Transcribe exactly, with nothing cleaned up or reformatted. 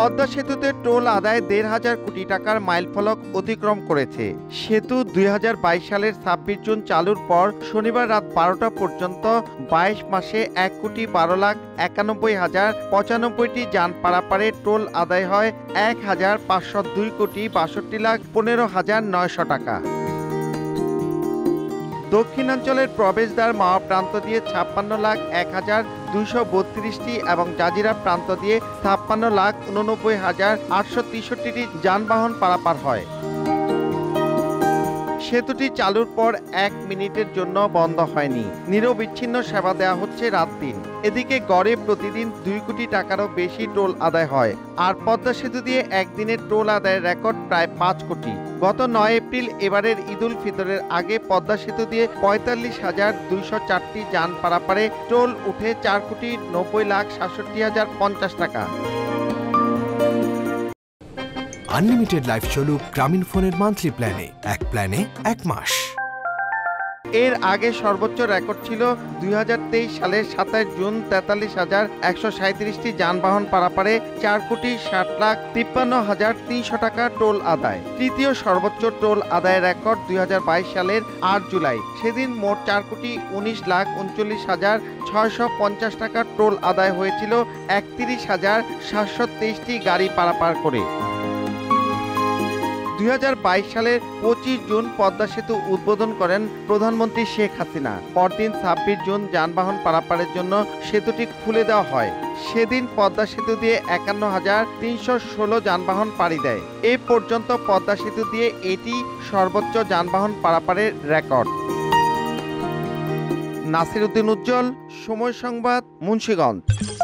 পদ্মা সেতুতে টোল আদায় দেড় হাজার কোটি টাকার মাইলফলক অতিক্রম করেছে। সেতু দুই হাজার বাইশ সালের ছাব্বিশ জুন চালুর পর শনিবার রাত বারোটা পর্যন্ত বাইশ মাসে এক কোটি বারো লাখ একানব্বই হাজার পঁচানব্বইটি যান পারাপারে টোল আদায় হয় এক হাজার পাঁচশো দুই কোটি বাষট্টি লাখ পনেরো হাজার নয়শো টাকা। দক্ষিণাঞ্চলের প্রবেশদ্বার মাওয়া প্রান্ত দিয়ে ছাপ্পান্ন লাখ এক হাজার দুইশো বত্রিশটি এবং জাজিরা প্রান্ত দিয়ে ছাপ্পান্ন লাখ উননব্বই হাজার আটশো তেষট্টিটি যানবাহন পারাপার হয়। সেতুটি চালুর পর এক মিনিটের জন্য বন্ধ হয়নি। নিরবিচ্ছিন্ন সেবা দেওয়া হচ্ছে রাত দিন। এদিকে গড়ে প্রতিদিন দুই কোটি টাকারও বেশি টোল আদায় হয়। আর পদ্মা সেতু দিয়ে একদিনের টোল আদায়ের রেকর্ড প্রায় পাঁচ কোটি। গত নয় এপ্রিল এবারের ঈদুল ফিতরের আগে পদ্মা সেতু দিয়ে পঁয়তাল্লিশ হাজার দুইশো চারটি যান পারাপারে টোল উঠে চার কোটি নব্বই লাখ সাতষট্টি হাজার পঞ্চাশ টাকা। আনলিমিটেড লাইফ চলুক গ্রামীণ ফোনের মান্থলি প্ল্যানে, এক প্ল্যানে এক মাস। এর আগে সর্বোচ্চ রেকর্ড ছিল দুই হাজার তেইশ সালের সাতাশ জুন তেতাল্লিশ হাজার একশো সাঁত্রিশটি যানবাহন পারাপারে চার কোটি ষাট লাখ তিপ্পান্ন হাজার তিনশো টাকা টোল আদায়। তৃতীয় সর্বোচ্চ টোল আদায়ের রেকর্ড দুই হাজার বাইশ সালের আট জুলাই। সেদিন মোট চার কোটি উনিশ লাখ উনচল্লিশ হাজার ছয়শো পঞ্চাশ টাকা টোল আদায় হয়েছিল একত্রিশ হাজার সাতশো তেইশটি গাড়ি পারাপার করে। দুই হাজার বাইশ সালের পঁচিশ জুন পদ্মা সেতু উদ্বোধন করেন প্রধানমন্ত্রী শেখ হাসিনা। পরদিন ছাব্বিশ জুন যানবাহন পারাপারের জন্য সেতুটি খুলে দেওয়া হয়। সেদিন পদ্মা সেতু দিয়ে একান্ন হাজার তিনশো ষোলো যানবাহন পাড়ি দেয়। এ পর্যন্ত পদ্মা সেতু দিয়ে এটি সর্বোচ্চ যানবাহন পারাপারের রেকর্ড। নাসির উদ্দিন উজ্জ্বল, সময় সংবাদ, মুন্সিগঞ্জ।